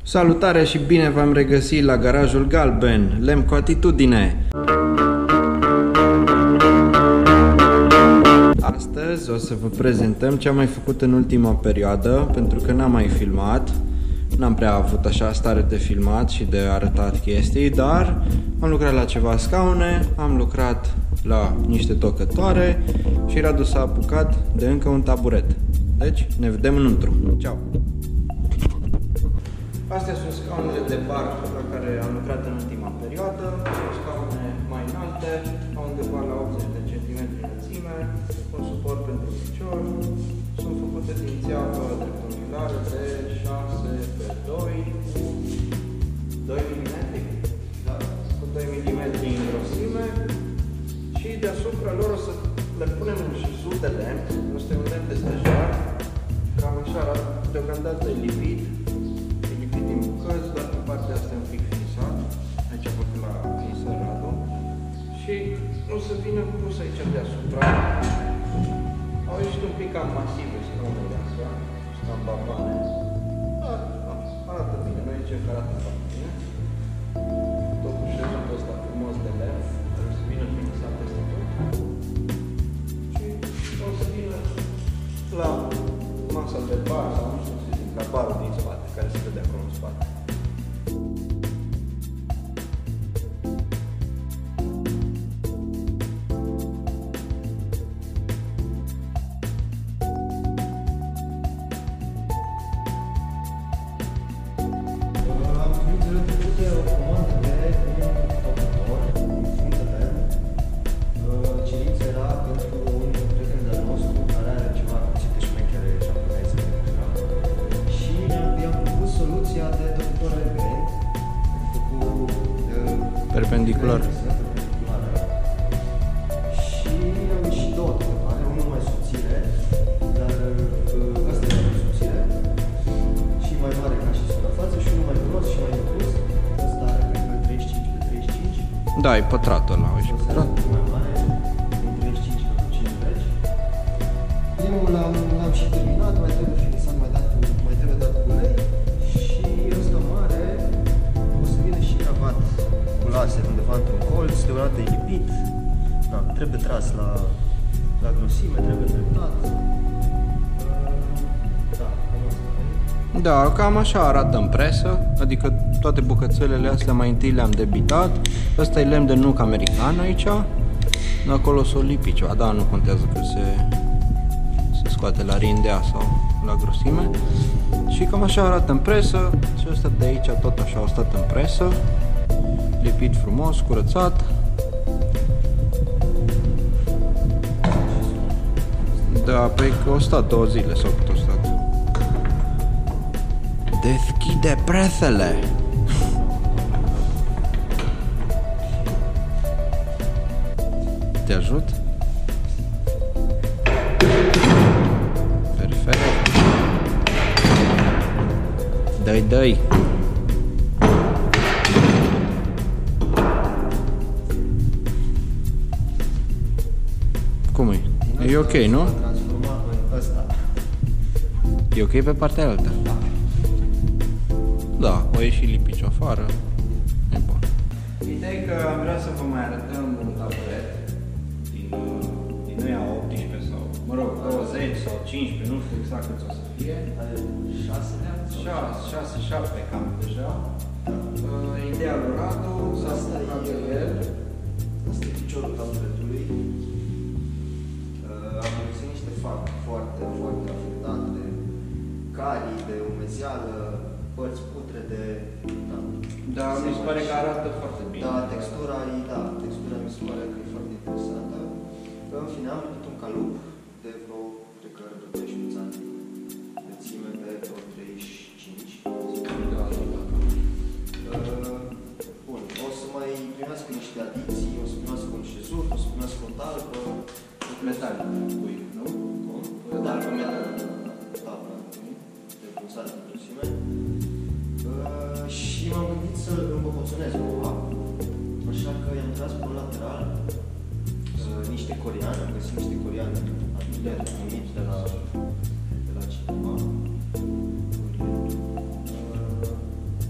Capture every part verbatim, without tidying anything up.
Salutare și bine v-am regăsit la Garajul Galben, lemn cu atitudine! Astăzi o să vă prezentăm ce am mai făcut în ultima perioadă, pentru că n-am mai filmat, n-am prea avut așa stare de filmat și de arătat chestii, dar am lucrat la ceva scaune, am lucrat la niște tocătoare și Radu s-a apucat de încă un taburet. Deci, ne vedem înăuntru. Ceau! Astea sunt scaunele de bar la care am lucrat în ultima perioadă. Sunt scaune mai înalte, au undeva la optzeci de centimetri înălțime, un suport pentru picior. Sunt făcute din țeavă dreptunghiulară de șase pe doi, doi milimetri, da, cu doi milimetri în grosime. Și deasupra lor o să le punem un șizut de lemn. Este un lemn de stejar, cam așa, deocamdată e lipit. Din bucăți, doar pe partea asta e un pic finisat. Aici a făcut la finisat Radu. Și o să vină pus aici deasupra. Au ieșit un pic cam masive scaunele astea, cam babane. Dar arată bine, noi zicem că arată foarte bine. Tot cu șezul ăsta frumos de lemn, care o să vină finisat peste tot. Și o să vină la masa de bar, sau nu știu să zic, la barul din spate, care se vede acolo în spate. Perpendicular. Și am ieșit două tocătoare, unul mai subțire, dar ăsta e mai subțire și mai mare ca și suprafață și unul mai gros și mai impus. Ăsta are cred că treizeci și cinci pe treizeci și cinci. Da, e pătratul ăla, uite pătrat. Mai mare, treizeci și cinci pe cincizeci. Primul l-am și terminat, mai trebuie finisat, mai, dat, mai trebuie dat cu ulei și ăsta mare o să vină și gravat laser undeva într-un colț, deocamdată e lipit, da, trebuie tras la, la grosime, trebuie dreptat. Da, cam asta. Da, cam așa arată în presă, adică toate bucățelele astea mai întâi le-am debitat. Ăsta e lemn de nuc american aici, acolo s-o lipi ceva, da, nu contează că se, se scoate la rindea sau la grosime. Și cam așa arată în presă și ăsta de aici tot așa a stat în presă. Lipit frumos, curățat. Da, păi că o stat două zile sau cât o stat. Deschide presele! Te ajut? Perfect. Dă-i, dă-i! Cum e? E ok, nu? E ok pe partea alta? Da. Da, o ieși lipici afară. E bun. Ideea e că am vrea să vă mai arătăm un taburet din, din ăia optsprezece sau, mă rog, douăzeci sau cincisprezece, nu știu exact cât o să fie. șase, șase, șapte cam deja. Uh, ideea lui Radu s-a apucat de el. Asta e piciorul taburetului. Am găsit niște fapte foarte, foarte afectate, carii de umezeală, părți putrede. Da, da, mi se pare că arată foarte bine. Da, textura, da, textura mi se pare că e foarte interesantă. În fine, am venit un calup de vreo, cred că douăzeci de centimetri, înălțime pe vreo treizeci și cinci. Da, da, da. Bun, o să mai primească niște adiții, o să primească un șezut, o să primească o talpă. Metal, pui, nu? Cum? Da, cu metal. Da, de pulsare de grosime. Și m-am gândit să-l îmboboțonez cumva, așa că i-am tras pe un lateral niște coriane, am găsit niște coriane de numit de la, de la cineva.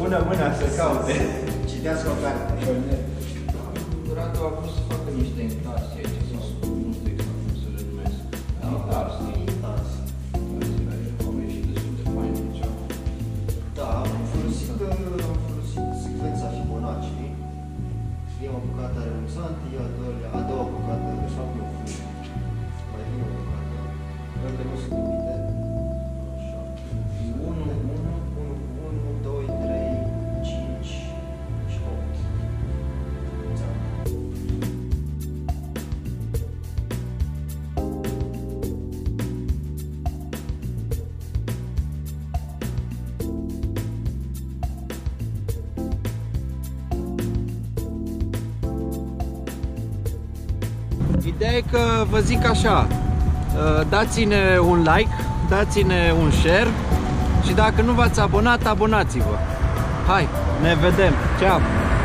pună mâna să caute. Citească o carte. Radu a vrut să facă niște intarsi aici, sau nu știu exact cum să le numesc. Intarsi. Intarsi. Au ieșit destul de fain aici. Da, am folosit, am folosit secvența Fibonacci. Prima bucată are un santi, a doua, a doua bucată, de fapt nu, mai vine o bucată. Încă nu sunt iubite. Așa. unu, unu, unu, unu, doi, trei, cinci și opt. Ideea e că vă zic așa, dați-ne un like, dați-ne un share și dacă nu v-ați abonat, abonați-vă. Hai, ne vedem, ceau!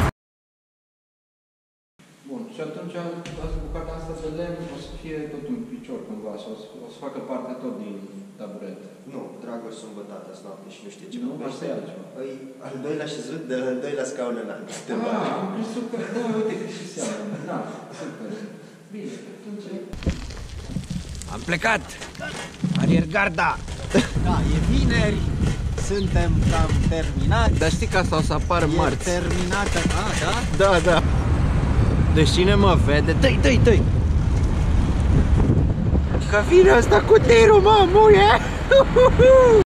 Bun, și atunci bucata asta de lemn o să fie tot un picior cumva, sau o să facă parte tot din taburet. Nu, Dragoș sunt bătate azi noapte și nu știe ce Nu, vorbește. asta e altceva. Păi, al doilea șezut, de al doilea scaun înalt. Te bagi. Ah, am crezut că, da, uite că și seamănă. Da, super. Bine, atunci... Am plecat! Ariergarda! Da, e vineri, suntem cam terminați. Dar știi că asta o să apară E marți. terminată, a, da? Da, da. Deci cine mă vede, dă-i, dă-i, dă-i! Că vine ăsta cu tirul, mă, muie!